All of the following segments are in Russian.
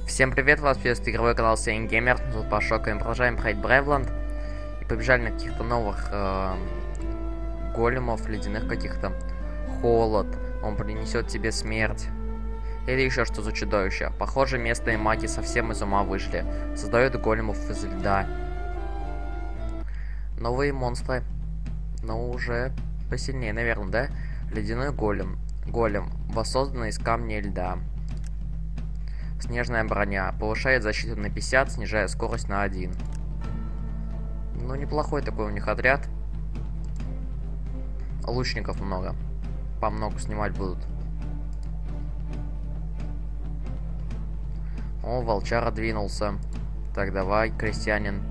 Всем привет, вас приветствует игровой канал Сейн Геймер. Тут Пашок, и мы продолжаем проходить Бревланд. И побежали на каких-то новых големов, ледяных каких-то. Холод, он принесет тебе смерть. Или еще что за чудовище. Похоже, местные маги совсем из ума вышли. Создают големов из льда. Новые монстры. Но уже посильнее, наверное, да? Ледяной голем. Голем, воссозданный из камня и льда. Снежная броня. Повышает защиту на 50, снижая скорость на 1. Ну, неплохой такой у них отряд. Лучников много. По много снимать будут. О, волчара двинулся. Так, давай, крестьянин.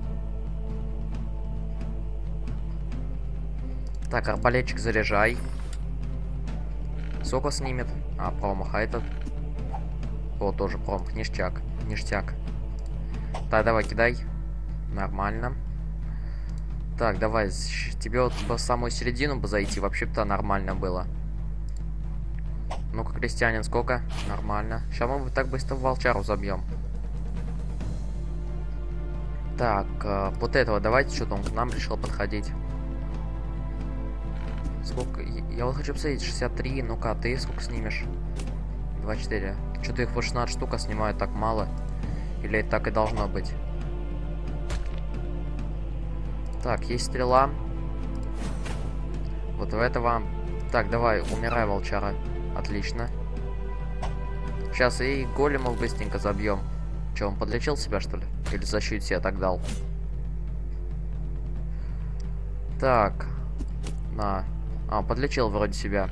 Так, арбалетчик заряжай. Сколько снимет? А, промах, а этот... О, тоже промах, ништяк, ништяк. Так, давай, кидай. Нормально. Так, давай, тебе вот в самую середину бы зайти, вообще-то нормально было. Ну-ка, крестьянин, сколько? Нормально. Сейчас мы так быстро волчару забьем. Так, вот этого давайте, что-то он к нам решил подходить. Сколько? Я вот хочу посмотреть, 63, ну-ка, ты сколько снимешь? 24. Что-то их по 16 штук снимают так мало. Или так и должно быть? Так, есть стрела. Вот в этого. Так, давай, умирай, волчара. Отлично. Сейчас и големов быстренько забьем. Че, он подлечил себя, что ли? Или защиту себе так дал? Так. На. А, подлечил вроде себя.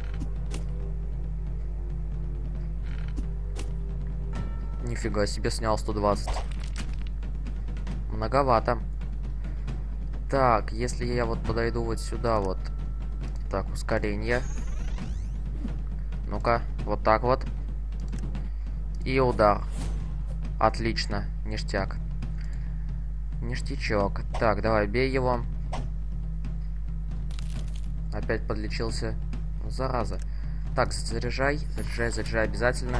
Нифига себе, снял 120. Многовато. Так, если я вот подойду вот сюда вот. Так, ускорение. Ну-ка, вот так вот. И удар. Отлично, ништяк. Ништячок. Так, давай, бей его. Опять подлечился. Зараза. Так, заряжай. Заряжай, заряжай обязательно.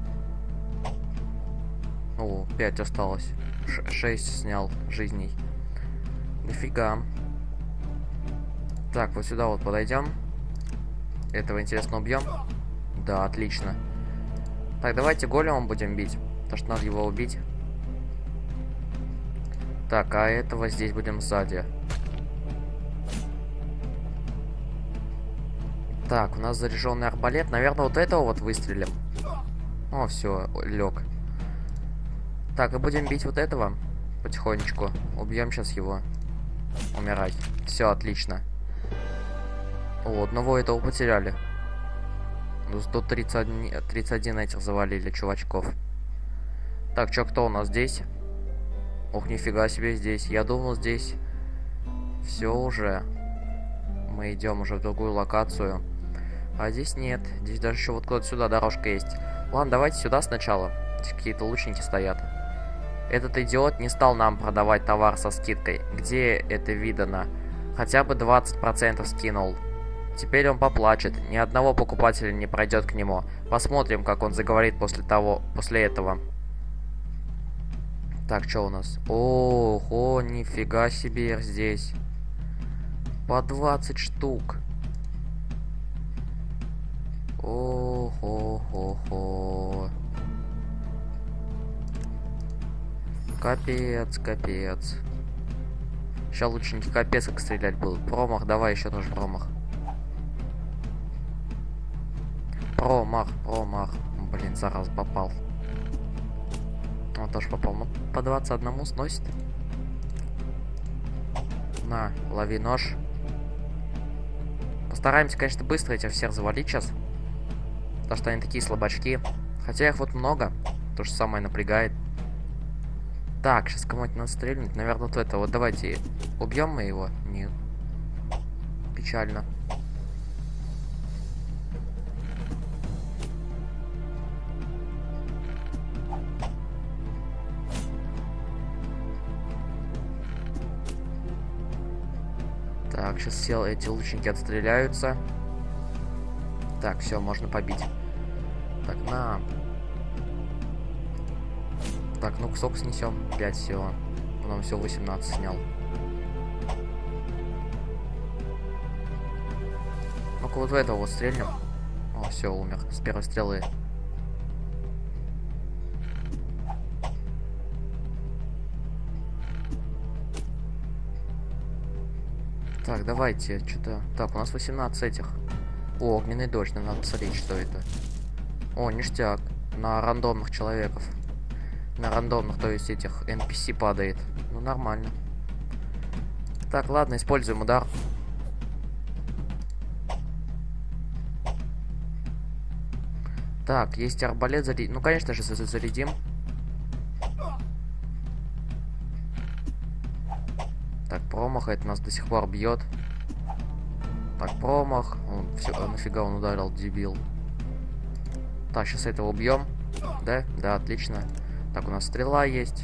О, 5 осталось. 6 снял жизней. Нифига. Так, вот сюда вот подойдем. Этого, интересно, убьем? Да, отлично. Так, давайте големом будем бить. Потому что надо его убить. Так, а этого здесь будем сзади. Так, у нас заряженный арбалет. Наверное, вот этого вот выстрелим. О, все, лег. Так, и будем бить вот этого потихонечку. Убьем сейчас его. Умирать. Все, отлично. О, одного этого потеряли. Тут 31 этих завалили, чувачков. Так, что, кто у нас здесь? Ох, нифига себе здесь. Я думал, здесь все уже. Мы идем уже в другую локацию. А здесь нет. Здесь даже еще вот куда-то сюда дорожка есть. Ладно, давайте сюда сначала. Здесь какие-то лучники стоят. Этот идиот не стал нам продавать товар со скидкой. Где это видано? Хотя бы 20% скинул. Теперь он поплачет. Ни одного покупателя не пройдет к нему. Посмотрим, как он заговорит после этого. Так, что у нас? Ого, нифига себе здесь. По 20 штук. Ого-го-го. Капец, капец. Сейчас лучники капец как стрелять будут. Промах, давай еще тоже промах. Промах, промах. Блин, зараз попал. Он тоже попал. Ну, по 21 сносит. На, лови нож. Постараемся, конечно, быстро этих всех завалить сейчас. Потому что они такие слабачки. Хотя их вот много. То же самое напрягает. Так, сейчас кому-нибудь надо стрельнуть. Наверное, вот это. Вот давайте убьем мы его. Нет. Печально. Так, сейчас все эти лучники отстреляются. Так, все, можно побить. Так, на. Так, ну кусок снесем. 5 всего. Потом все 18 снял. Ну-ка вот в этого вот стрельнем. О, все, умер. С первой стрелы. Так, давайте, что-то... Так, у нас 18 этих. О, огненный дождь, нам надо посмотреть, что это. О, ништяк. На рандомных человеков. На рандомных, то есть этих NPC падает. Ну, нормально. Так, ладно, используем удар. Так, есть арбалет, зарядим. Ну, конечно же, зарядим. Так, промах, это нас до сих пор бьет. Так, промах. Все, нафига он ударил, дебил. Так, сейчас этого убьем. Да? Да, отлично. Так, у нас стрела есть.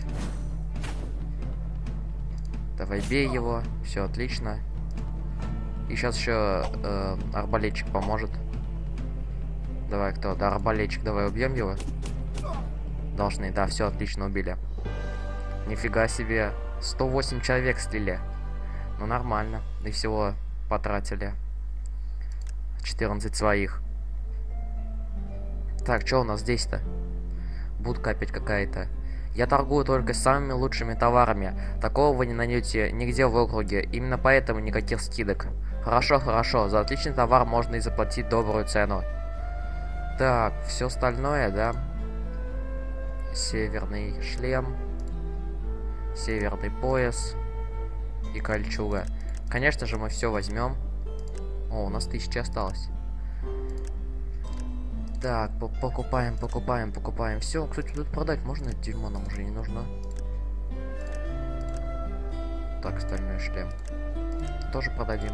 Давай бей его. Все, отлично. И сейчас еще арбалетчик поможет. Давай, кто? Да, арбалетчик, давай убьем его. Должны, да, все, отлично, убили. Нифига себе. 108 человек слили. Ну, нормально. И всего потратили 14 своих. Так, что у нас здесь-то? Будка опять какая-то. Я торгую только самыми лучшими товарами. Такого вы не найдете нигде в округе. Именно поэтому никаких скидок. Хорошо, хорошо. За отличный товар можно и заплатить добрую цену. Так, все остальное, да? Северный шлем. Северный пояс. И кольчуга. Конечно же, мы все возьмем. О, у нас 1000 осталось. Так, покупаем, покупаем, покупаем. Все, кстати, тут продать можно это дерьмо, нам уже не нужно. Так, стальной шлем. Тоже продадим.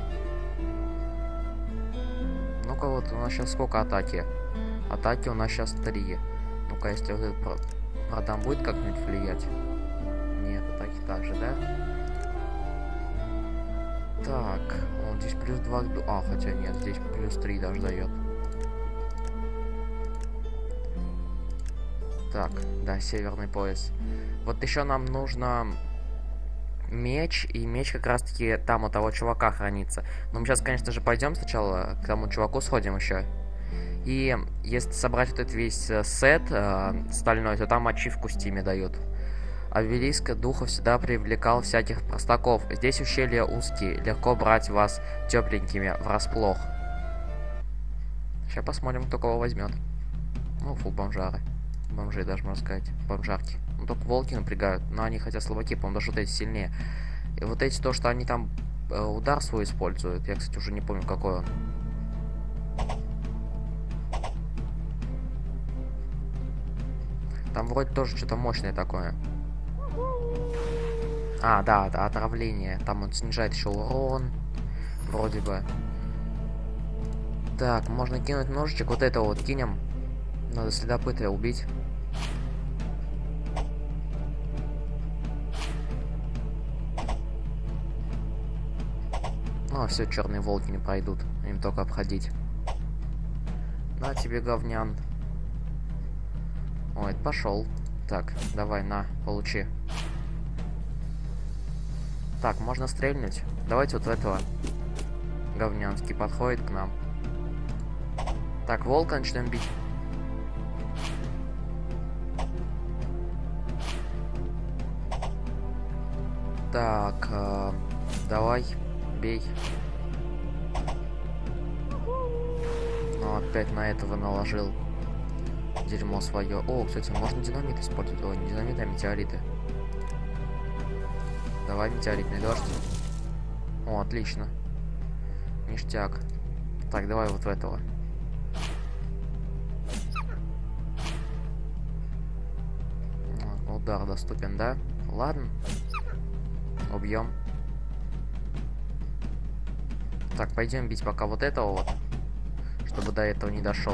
Ну-ка, вот у нас сейчас сколько атаки? Атаки у нас сейчас 3. Ну-ка, если вот это продам, будет как-нибудь влиять? Нет, атаки также, да? Так, вот здесь плюс 2. А, хотя нет, здесь плюс 3 даже дает. Так, да, северный пояс. Вот еще нам нужно меч, и меч как раз таки там у того чувака хранится. Но мы сейчас, конечно же, пойдем сначала к тому чуваку сходим еще. И если собрать вот этот весь сет стальной, то там ачивку в стиме дают. Обелиск духов всегда привлекал всяких простаков. Здесь ущелья узкие, легко брать вас тепленькими врасплох. Сейчас посмотрим, кто кого возьмет. Ну, фу, бомжары. Бомжи даже, можно сказать. Бомжарки. Ну, только волки напрягают. Но они хотя слабаки, по-моему, даже вот эти сильнее. И вот эти, то, что они там удар свой используют. Я, кстати, уже не помню, какой он. Там вроде тоже что-то мощное такое. А, да, да, отравление. Там он снижает еще урон. Вроде бы. Так, можно кинуть ножичек. Вот этого вот кинем. Надо следопыта убить. Ну, а все, черные волки не пройдут. Им только обходить. На тебе, говнян. Ой, это пошел. Так, давай, на, получи. Так, можно стрельнуть. Давайте вот этого. Говнянский подходит к нам. Так, волка начнем бить. Так, давай, бей. Ну, опять на этого наложил дерьмо свое. О, кстати, можно динамит использовать. Ой, не динамит, а метеориты. Давай, метеоритный дождь. О, отлично. Ништяк. Так, давай вот в этого. Удар доступен, да? Ладно. Убьем. Так, пойдем бить пока вот этого вот. Чтобы до этого не дошел.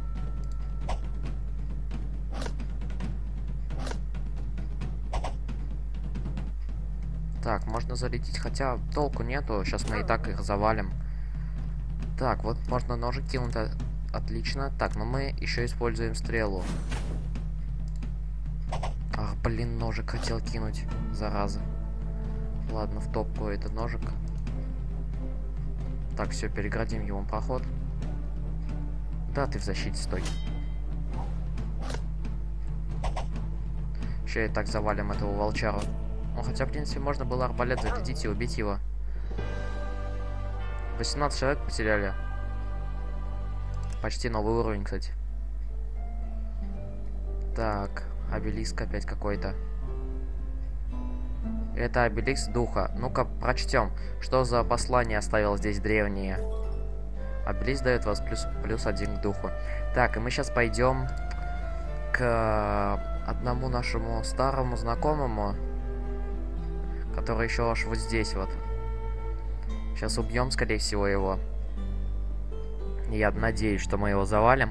Так, можно зарядить, хотя толку нету. Сейчас мы и так их завалим. Так, вот можно ножик кинуть. Отлично. Так, но мы еще используем стрелу. Ах, Блин, ножик хотел кинуть, зараза. Ладно, в топку этот ножик. Так, все, переградим ему проход. Да, ты в защите стой. Еще и так завалим этого волчару. Ну, хотя, в принципе, можно было арбалет зарядить и убить его. 18 человек потеряли. Почти новый уровень, кстати. Так, обелиск опять какой-то. Это обелиск духа. Ну-ка, прочтем. Что за послание оставил здесь древние? Обелиск дает вас плюс 1 к духу. Так, и мы сейчас пойдем к одному нашему старому знакомому, который еще аж вот здесь вот. Сейчас убьем, скорее всего, его. Я надеюсь, что мы его завалим.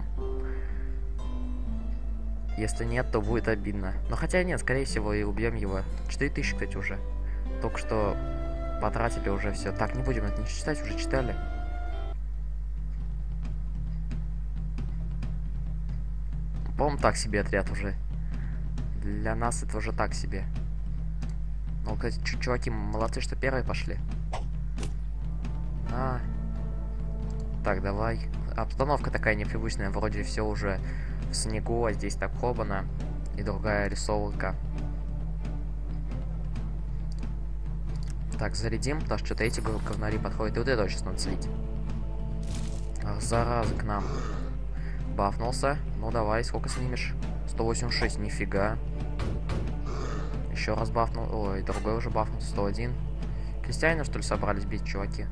Если нет, то будет обидно. Но хотя нет, скорее всего, и убьем его. 4000, кстати, уже. Только что потратили уже все. Так, не будем это не читать, уже читали. По-моему, так себе отряд уже. Для нас это уже так себе. Ну, кстати, чуваки, молодцы, что первые пошли. Так, давай. Обстановка такая непривычная. Вроде все уже в снегу, а здесь так хобана. И другая рисовка. Так, зарядим, потому что что-то эти говнари подходят. И вот это сейчас надо слить. Ах, зараза, к нам. Бафнулся. Ну давай, сколько снимешь? 186, нифига. Еще раз бафнул. Ой, другой уже бафнулся, 101. Крестьяне, что ли, собрались бить, чуваки?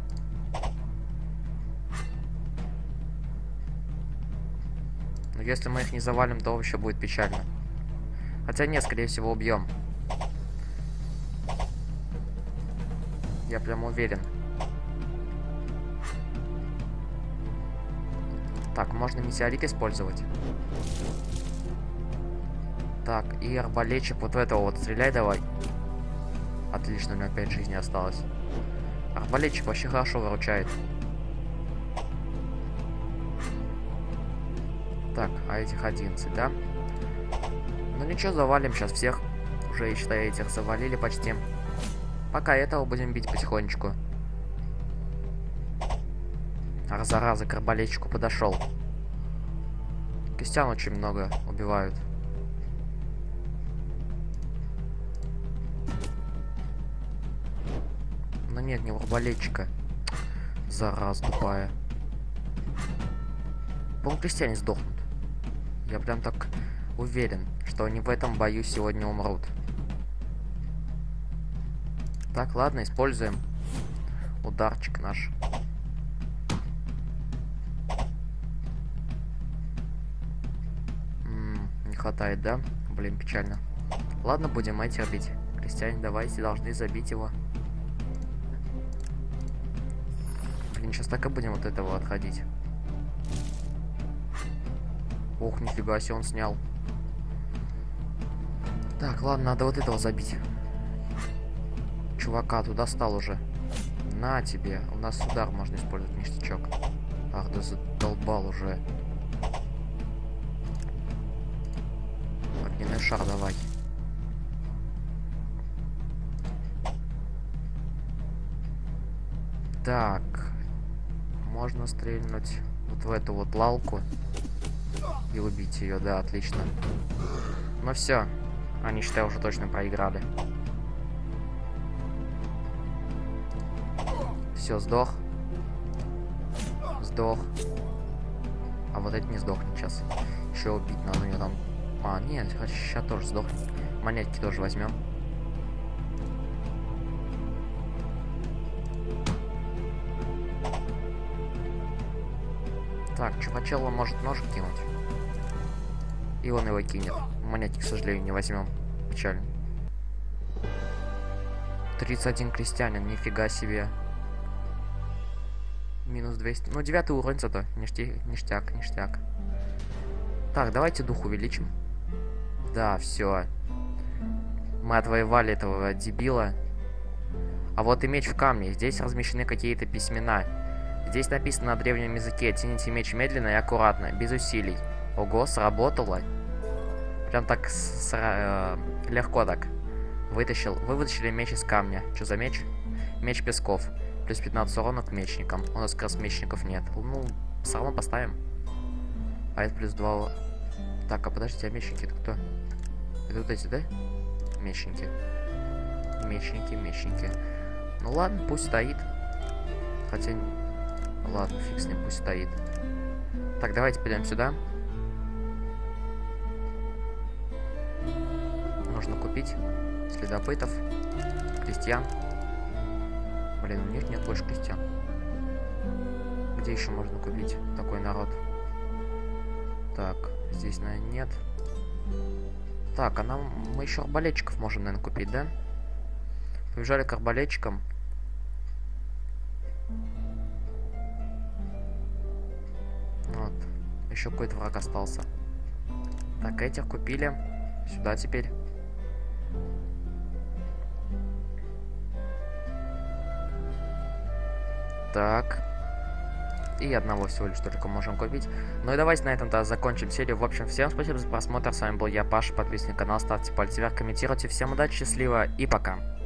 Но если мы их не завалим, то вообще будет печально. Хотя нет, скорее всего, убьем. Я прям уверен. Так, можно метеорит использовать. Так, и арбалетчик вот в этого вот стреляй давай. Отлично, у него 5 жизней осталось. Арбалетчик вообще хорошо выручает. Так, а этих 11, да? Ну ничего, завалим сейчас всех. Уже, я считаю, этих завалили почти. Пока этого будем бить потихонечку. Ах, зараза, к арбалетчику подошел. Крестьян очень много убивают. Но нет, не у арбалетчика. Зараза тупая. По-моему, крестьяне сдохнут. Я прям так уверен, что они в этом бою сегодня умрут. Так, ладно, используем ударчик наш. Не хватает, да? Блин, печально. Ладно, будем этих бить. Крестьяне, давайте, должны забить его. Блин, сейчас так и будем вот этого отходить. Ох, нифига себе, он снял. Так, ладно, надо вот этого забить. Чувака, туда стал уже. На тебе. У нас удар можно использовать, ништячок. Ах, да задолбал уже. Огненный шар давай. Так. Можно стрельнуть вот в эту вот лалку. И убить ее, да, отлично. Ну все. Они, считай, уже точно проиграли. Все, сдох. Сдох. А вот это не сдохнет сейчас. Еще убить надо у нее там. А, нет, сейчас тоже сдохнет. Монетки тоже возьмем. Так, чувачело может ножик кинуть. И он его кинет. Монетки, к сожалению, не возьмем. Печально. 31 крестьянин, нифига себе. Минус 200. Ну, 9 уровень зато. Ништяк, ништяк. Так, давайте дух увеличим. Да, все. Мы отвоевали этого дебила. А вот и меч в камне. Здесь размещены какие-то письмена. Здесь написано на древнем языке. Тяните меч медленно и аккуратно, без усилий. Ого, сработало. Прям так легко так. Вытащил. Вы вытащили меч из камня. Что за меч? Меч песков. Плюс 15 урона к мечникам. У нас как раз мечников нет. Ну, все равно поставим. А это плюс 2. Так, а подождите, а мечники это кто? Это вот эти, да? Мечники. Мечники. Ну ладно, пусть стоит. Хотя... Ладно, фиг с ним, пусть стоит. Так, давайте пойдем сюда. Нужно купить следопытов, крестьян. Блин, у них нет больше крестьян. Где еще можно купить такой народ? Так, здесь, наверное, нет. Так, а мы еще арбалетчиков можем, наверное, купить, да? Побежали к арбалетчикам. Вот. Еще какой-то враг остался. Так, этих купили. Сюда теперь. Так. И одного всего лишь только можем купить. Ну и давайте на этом тогда закончим серию. В общем, всем спасибо за просмотр. С вами был я, Паша. Подписывайтесь на канал, ставьте пальцы вверх, комментируйте. Всем удачи, счастливо и пока.